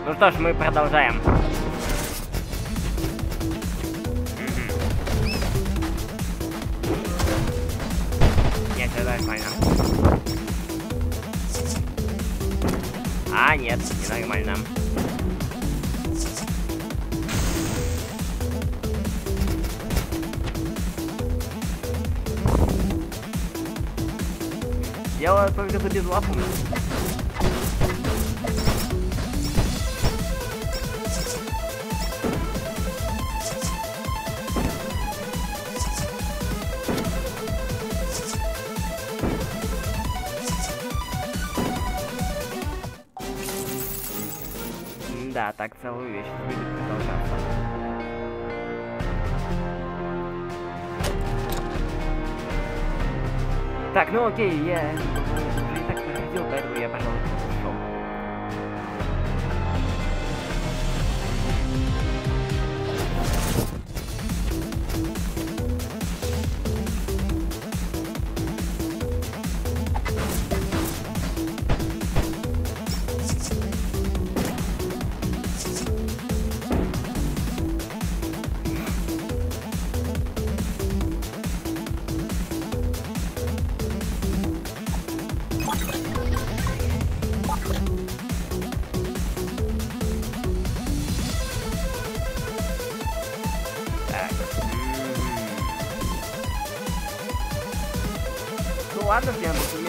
Ну что ж, мы продолжаем. Нет, это нормально. А, нет, не нормально. Дело только за безлапом. Да, так целую вещь будет продолжаться. Так, ну окей, я уже и так проходил, поэтому я, пожалуй, пошел. Ну ладно, я буду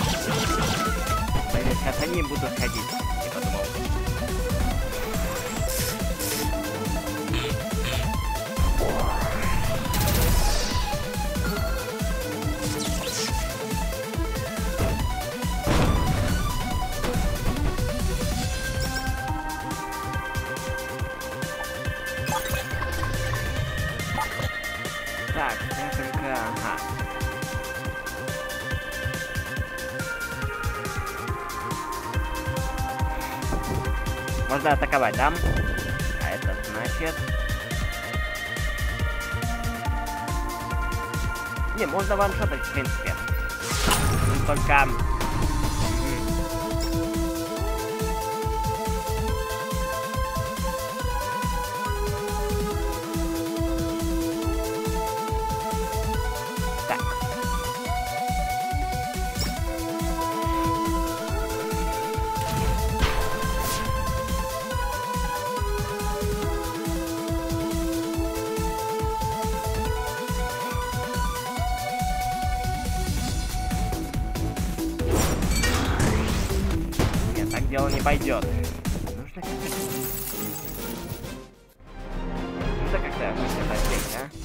сейчас они будут ходить, я подумал. Так, я только... Ага. Можно атаковать, да? А это значит... Не, можно ваншотать, в принципе. Только... Так. Дело не пойдет. Нужно как-то это здесь, а?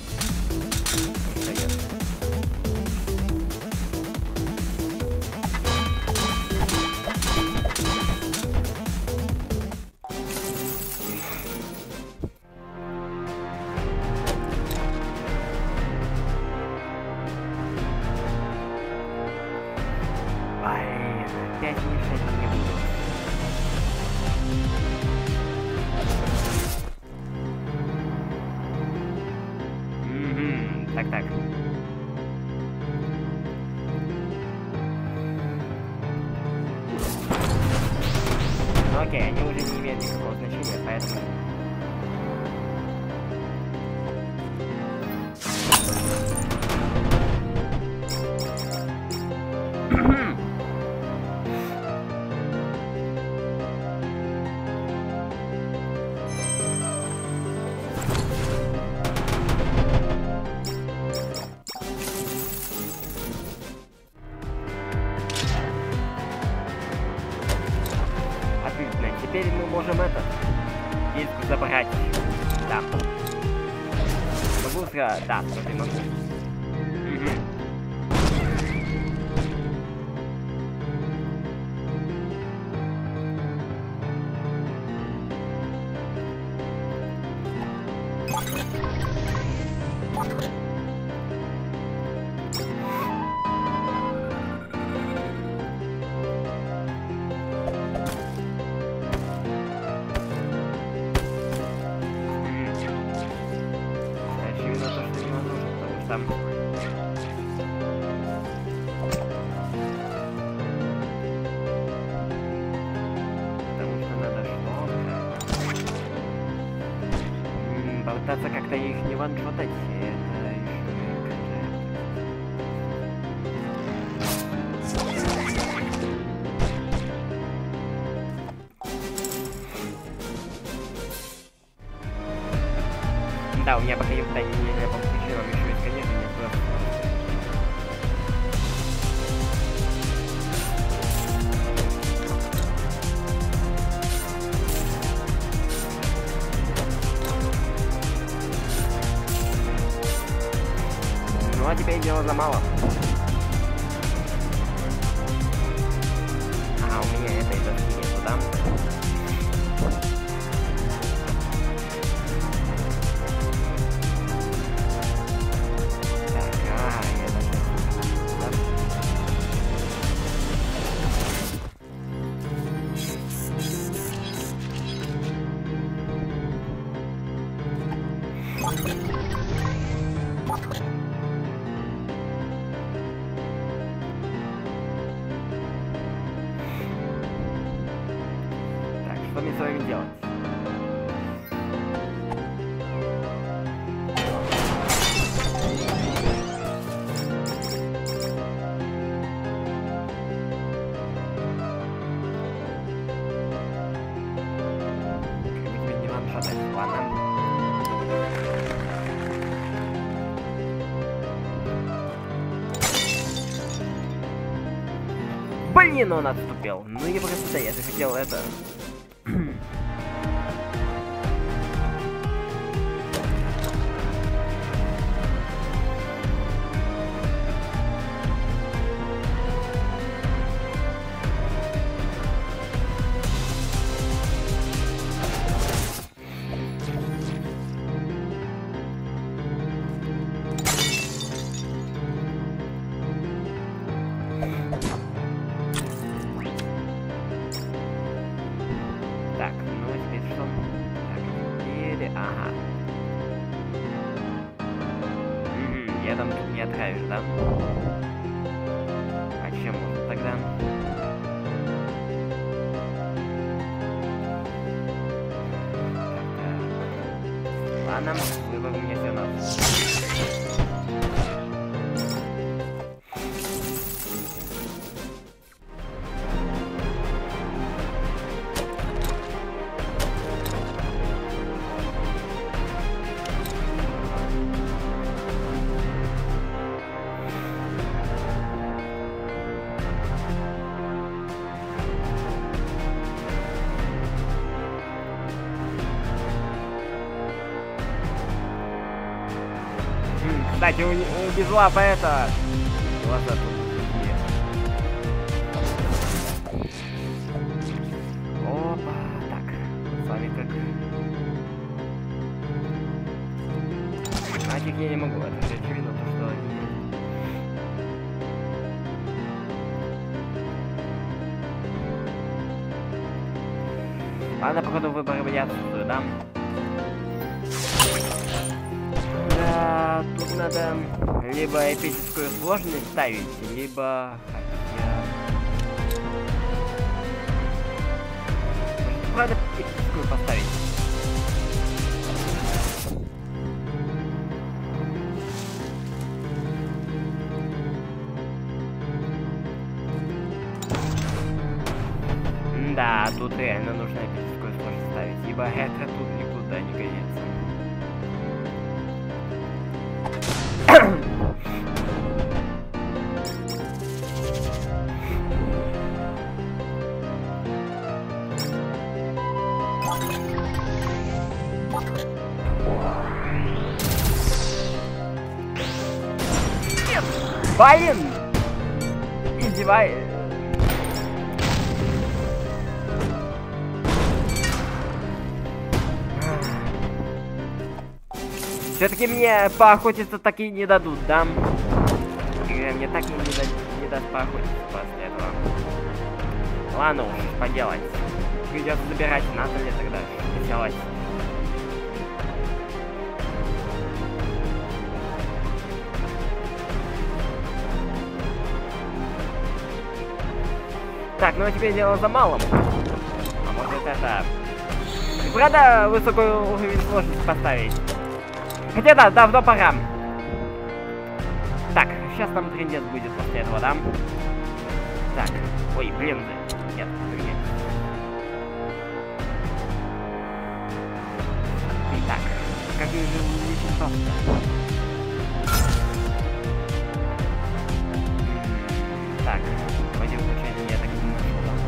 Ай, опять мешать не буду. Так. Ну окей, они уже не имеют никакого значения, поэтому... Теперь мы можем этот диск забрать. Да. Могу сказать, да, смотри, могу. Там. Потому что надо что? попытаться как-то их не ваншотать, это еще да, у меня по каким-то нелепым причинам еще есть, конечно, не просто. Ну а теперь дело за малым. А, у меня этой доски нету, да? Что мне с вами делать? Не вам шатать, ладно. Блин, он отступил. Ну и просто я же хотел это. Так, ну теперь что? Так, теперь... Ага. Я там тут не отравишь, да? А чем можно тогда? Так. Ладно, выбор у меня все равно. Кстати, у Безлапа это... Глаза тут такие. Опа, так. С вами как... Нафиг я не могу, это же очевидно, то, что они... Ладно, походу выбор я отсутствую, да? Да, тут надо либо эпическую сложность ставить, либо... Может, правда эпическую поставить? Да, тут реально нужно эпическую сложность ставить, ибо это тут никуда не годится. Блин! Издевай... Все-таки мне поохотиться так и не дадут, да? Мне так и не даст поохотиться после этого. Ладно уж, поделать. Придется забирать, надо ли тогда делать. Так, ну а теперь дело за малым. А может это... Правда, высокий уровень сложности поставить? Хотя да, давно пора. Так, сейчас там трындец будет после этого, да? Так, ой, блин, нет, трындец. Итак, как же увеличить просто? Так, вроде получается я так не нашел, да?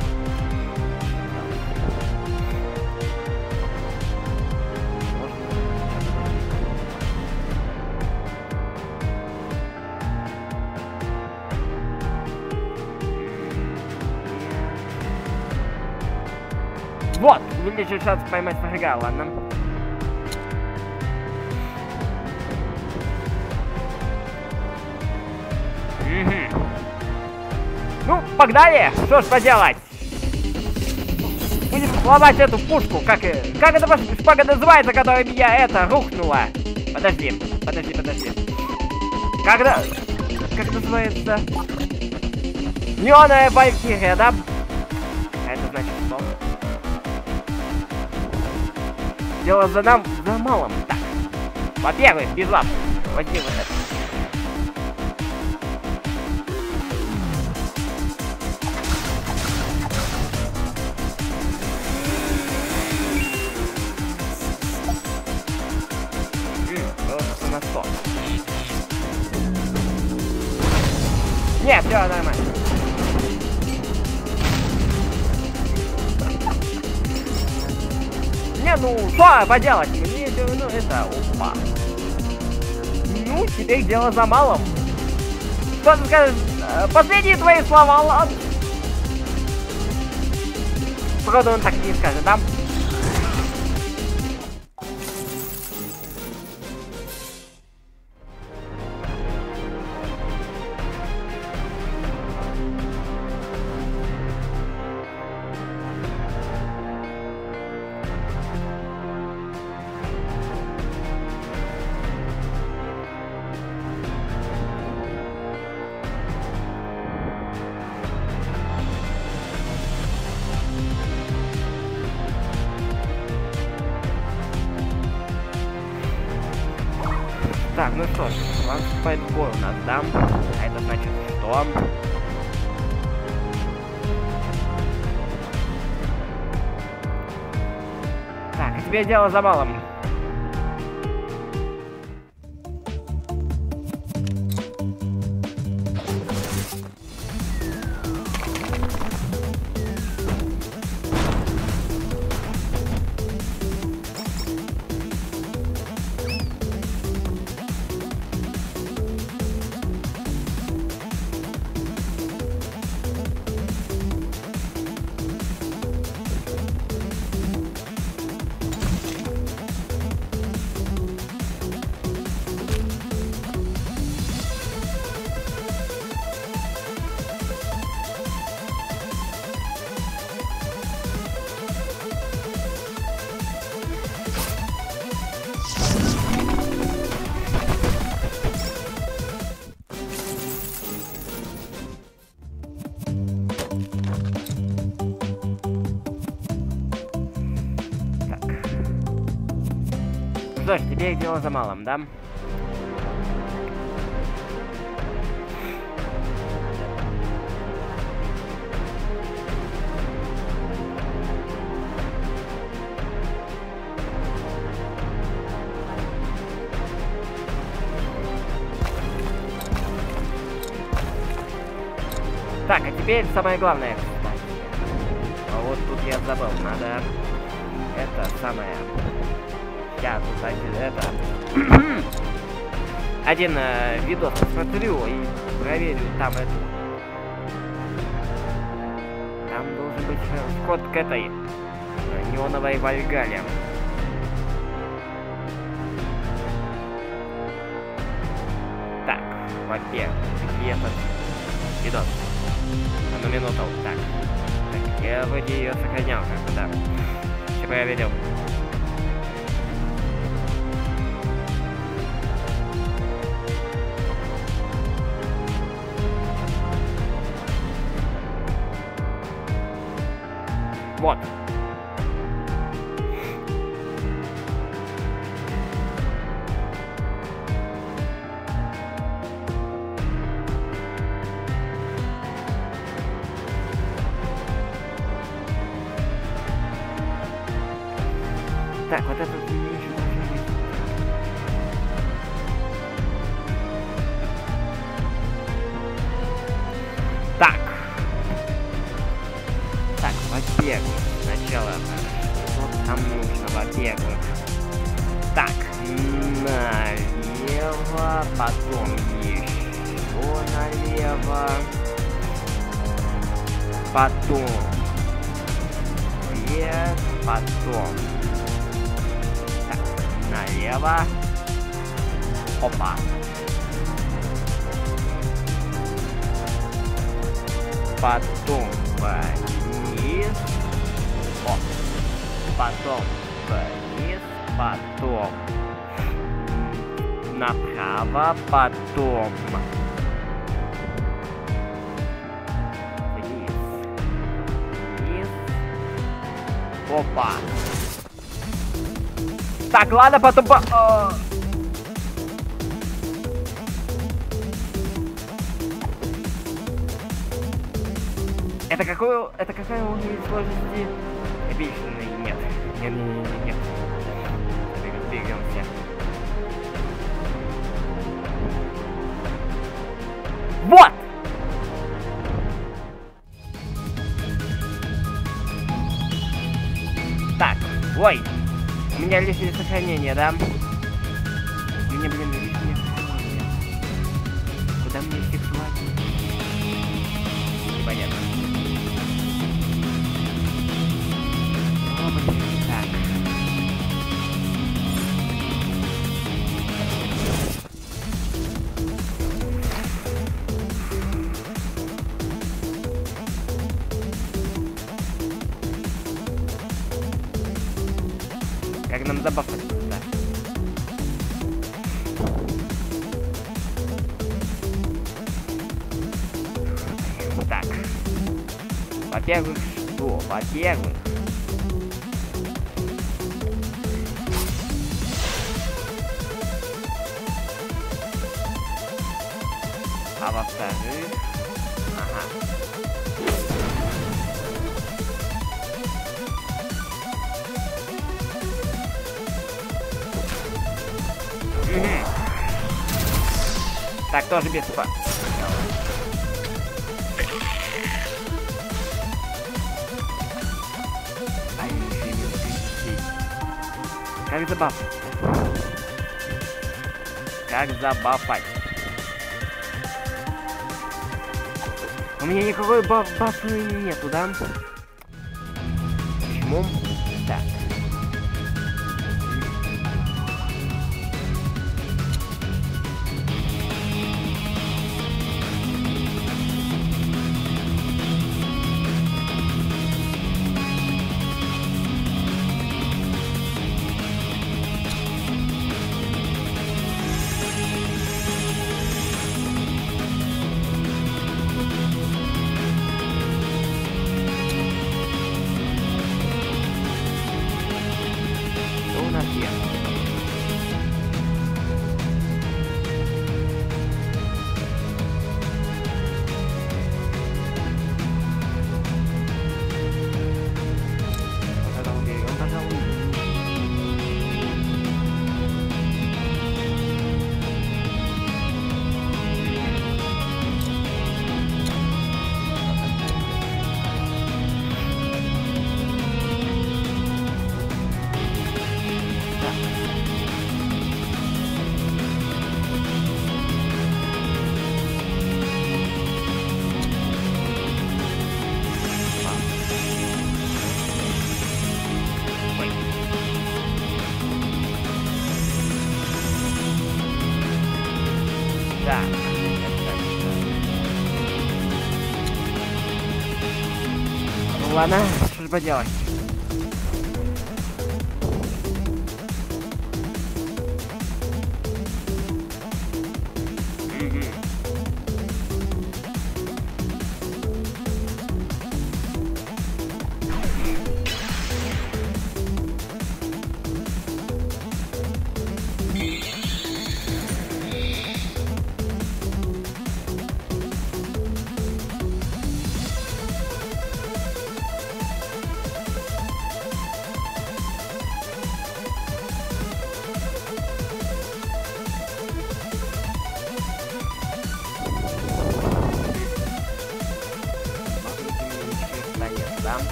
Вот! Увеличить шанс поймать врага, ладно. Угу. Ну, погнали! Что ж поделать? Будем ломать эту пушку, как эта шпага называется, которая меня рухнула? Подожди. Как называется? Неоновая валькирия, да? А это значит что? Дело за малым. Так. Во-первых, без лап. Возьми вот это. Просто на 100. Нет, все нормально. Не, ну, что поделать? Мне ну, это, опа. Ну, теперь дело за малым. Что ты скажешь? Последние твои слова, ладно? Правда, он так не скажет, да? Так, ну что ж, у нас вступает в бой у нас, да? А это значит что? Так, а тебе дело за малым. Что ж, теперь дело за малым, да? Так, а теперь самое главное, кстати. А вот тут я забыл, надо это самое... Я тут один видос посмотрю и проверю там эту. Там должен быть вход к этой неоновой Вальгале. Так, во-первых, где этот видос? Одну минуту. Так, я вроде ее сохранял как-то, да. Сейчас проверил. Вот. Так, вот это меньше должно быть. Так. Так, во-первых, сначала что там нужно, во-первых. Так, налево, потом еще налево, потом вверх, потом так, налево, опа. Потом вниз, о, потом вниз, потом направо, потом вниз, вниз, опа. Так, ладно, потом Это какая уровень сложности? Эпичный? Нет. Нет. Двигаемся. Вот! Так, ой. У меня лишнее сохранение, да? У меня, блин, лишнее сохранение. Куда мне сексуально? Непонятно. Так. Как нам забавно, да. Так. Во-первых, что? Во-первых. А во-вторых... Ага. Так, тоже без спа. Как забафать? Как забафать? У меня никакой бафы нету, да? Почему? Так. Да. Ну ладно, что же поделать?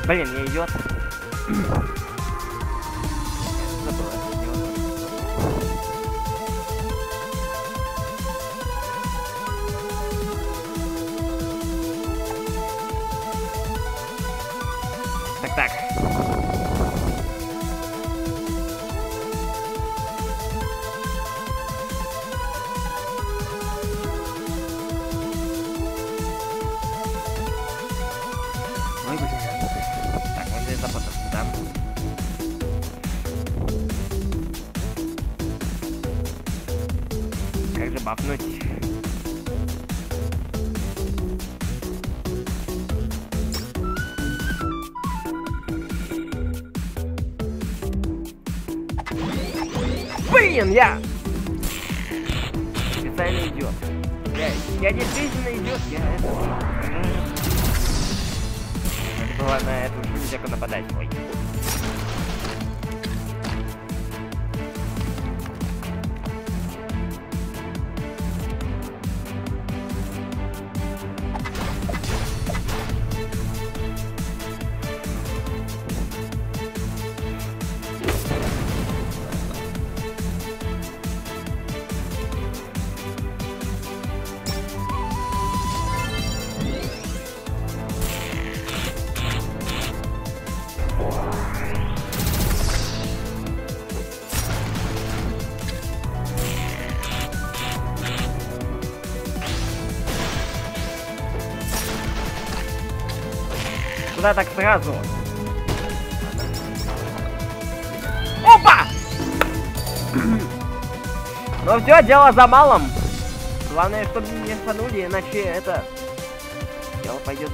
Блин, не идет. Забыл, это не возможно. Так. Ой, блин. Так, вот здесь запутаться, да? Как же бафнуть? Блин, я специально идет. Я действительно идет, я это... Надо было на эту железяку нападать. Ой. Куда так сразу? Опа! Но все, дело за малым. Главное, чтобы не фанули, иначе это дело пойдет.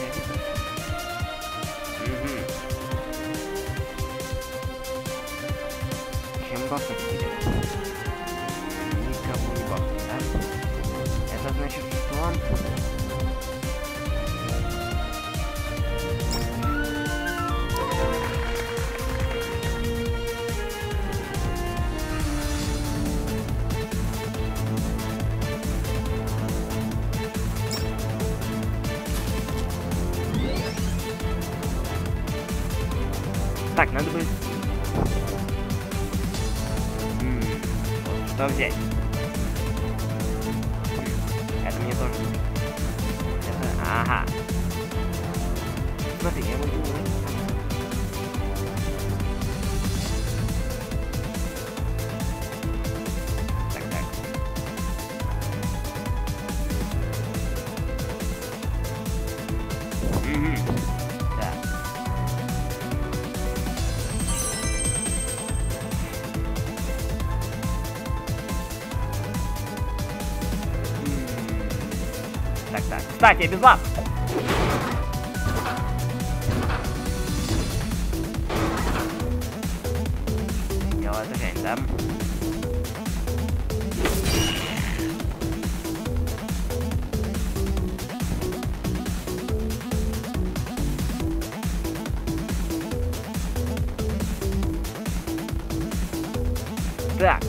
Чем бафать будет? Никого не бафать, да? Это значит, что он... Так, надо будет... Что взять? Это мне тоже... Это... Ага. Смотри, я могу... Так. Да. Так. Кстати, я без вас. Дело дрянь, да? Так.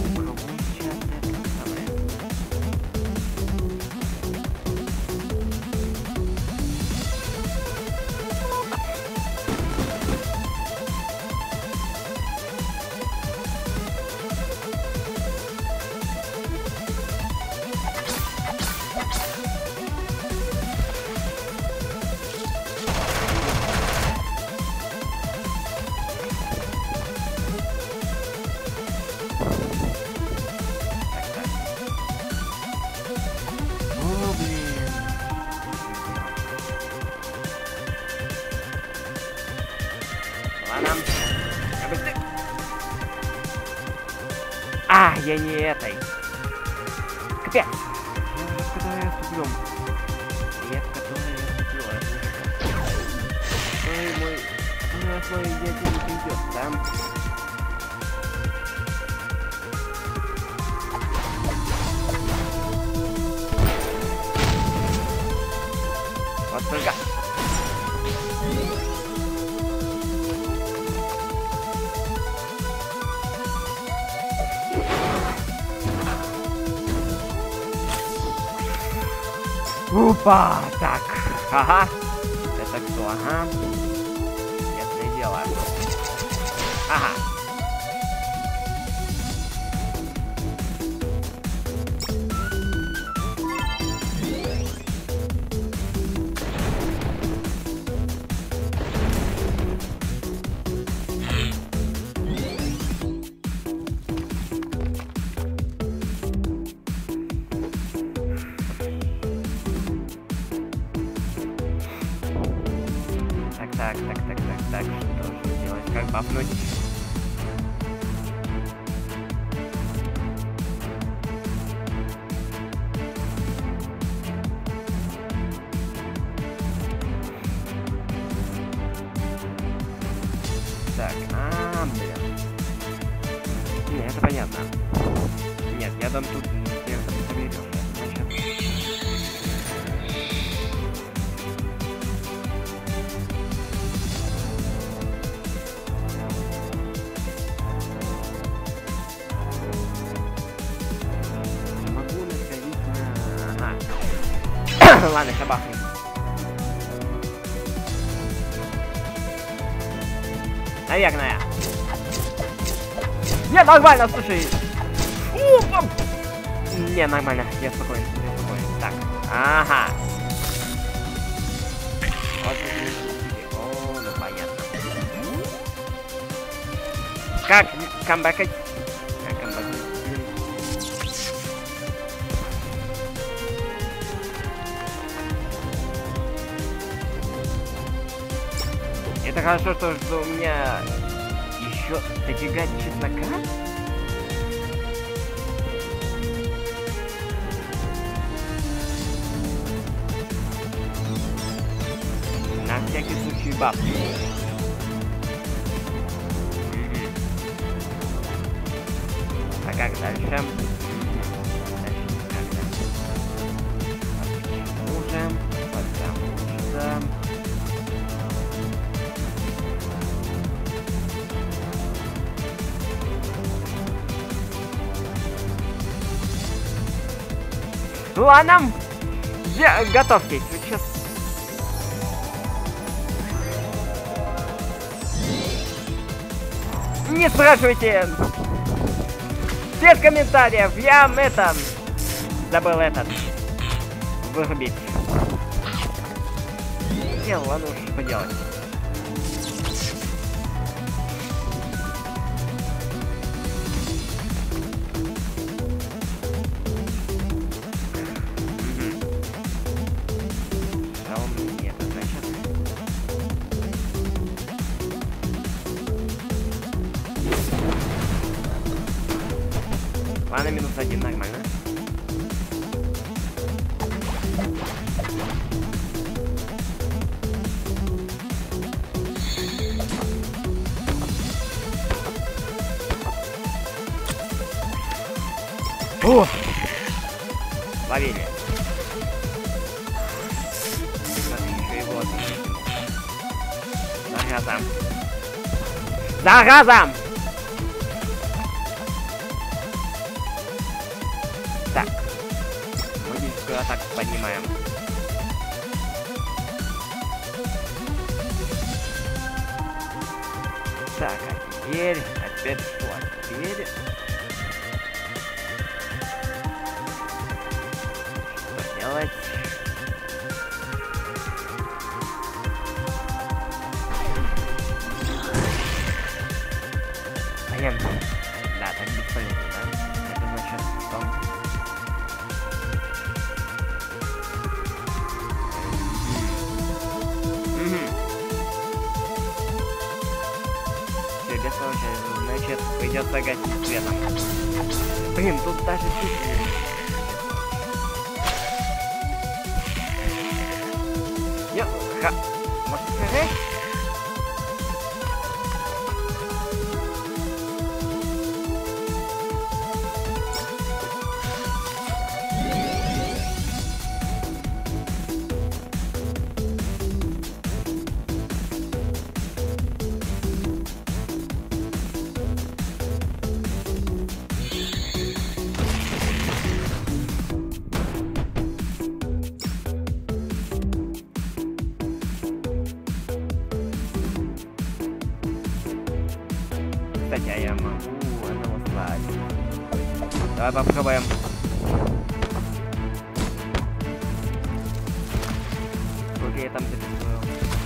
А, я не этой. Капец. Которую я ступлю. Нет, которую я ступлю. Ой, мой... Который основе дядя не придет, да? Вот только... Опа! Так, ага. Это кто? Ага. дело. Ага. Так, что же делать? Как бафнуть? Так, блин. Не, это понятно. Нет, я дам тут не берешь. Значит... Ладно, шабахнем. Наверное. Не, нормально, слушай. Не, нормально. Я спокоен, я спокоен. Так, ага. О, ну понятно. Как камбэкать? Как камбэкать? Это хорошо, что у меня еще дофига чеснока. На всякий случай бабки. А как дальше? Дальше никак дальше. Потому что... Ну ладно, готовьтесь, вы сейчас... Не спрашивайте! Без комментариев, я забыл вырубить. Ладно уж, что поделать. Ладно, -1, нормально. О! Ловили. Смотри, еще и вот. Зараза. Зараза! Так. Магическую атаку поднимаем. Так, а теперь... Опять что? Теперь... Что делать? Блин. Да, так бесполезно, да? Это значит, что... Все, без получается. Значит, придется гасить светом. Блин, тут даже чуть-чуть. Может, сказать? хотя я могу одного слать. Давай попробуем. Сколько я там записываю?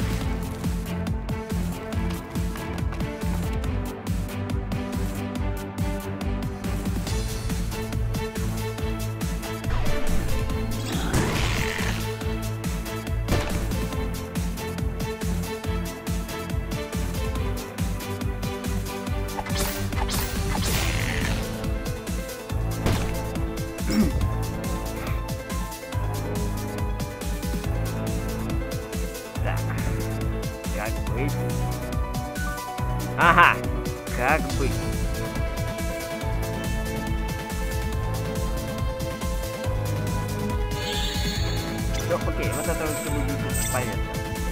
Как быть? Ага, как быть? Все, окей, вот это вот будет полезно.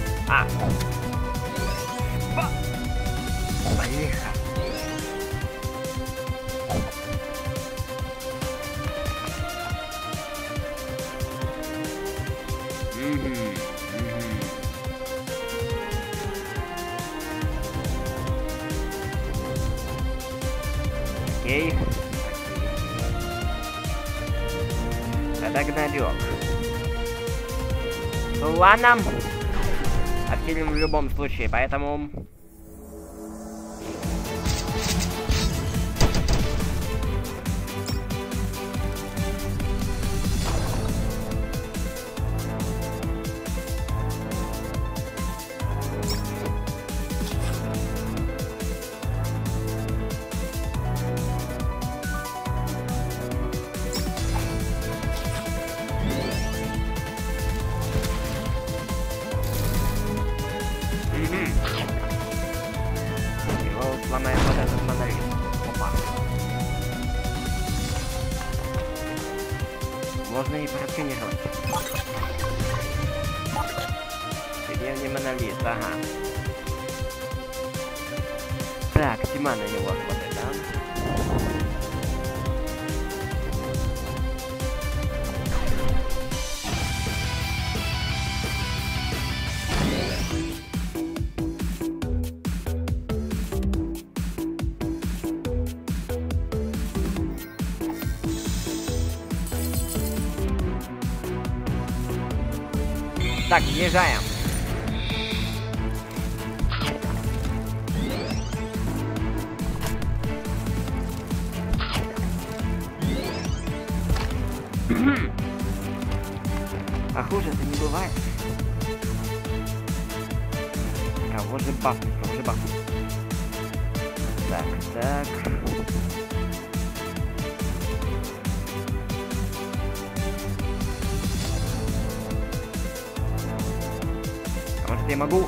Полеха. Окей. Подогнадёк. Ладно. Отхилим в любом случае, поэтому... Сломаем вот этот монолит. Опа. Можно и просканировать. Деревня монолит, ага. Так, тьма на него хватает, да? Так, въезжаем. А хуже-то не бывает. Кого же бафнуть, кого же бафнуть? Так, так. Может, я могу?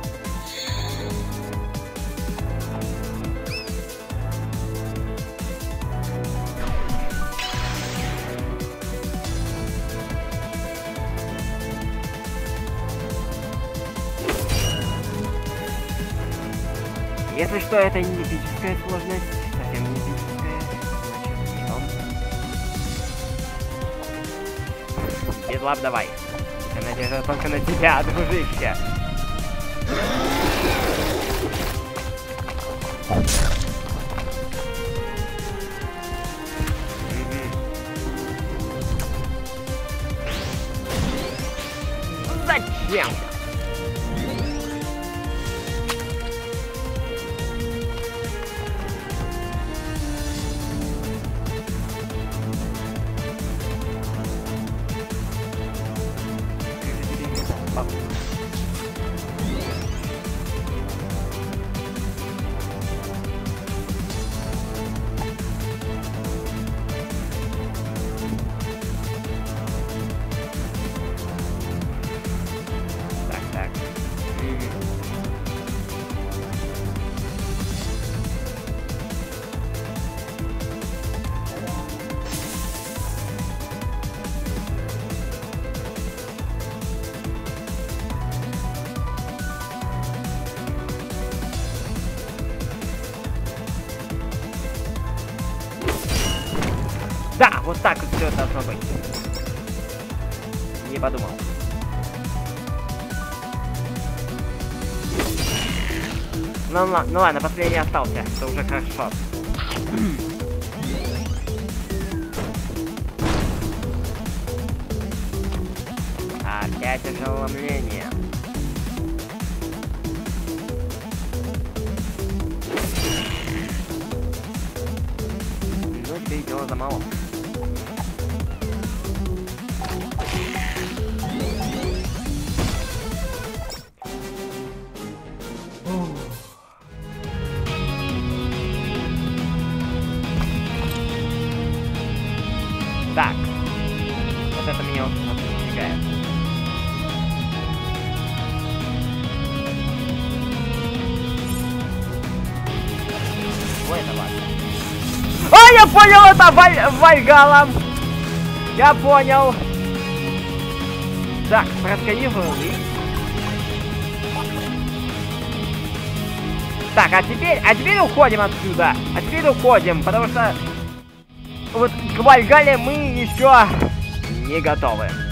Если что, это не эпическая сложность, совсем не эпическая, значит, не он. Безлап, давай. Я надеюсь только на тебя, дружище. Зачем? Да, вот так вот все должно быть. Не подумал. Ну ладно, последний остался, это уже хорошо. Опять ошеломление. Ну, ты дело за мало. Так. Вот это меня очень напрягает. Ой, это важно. А, я понял, это Вальгалла. Я понял. Так, просканировал. Так, а теперь уходим отсюда. А теперь уходим, потому что вот к Вальгалле мы еще не готовы.